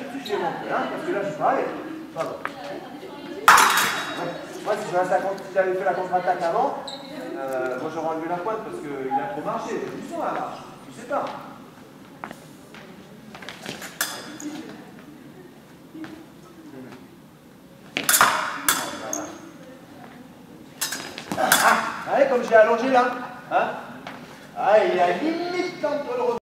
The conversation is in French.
tout de suite, hein, parce que là, je suis pareil. Pardon. Moi, si j'avais fait la contre-attaque avant, moi j'aurais enlevé la pointe parce qu'il a trop marché. Tu sens la marche, tu sais pas. Allez, comme j'ai allongé là. Hein, il a limite temps de le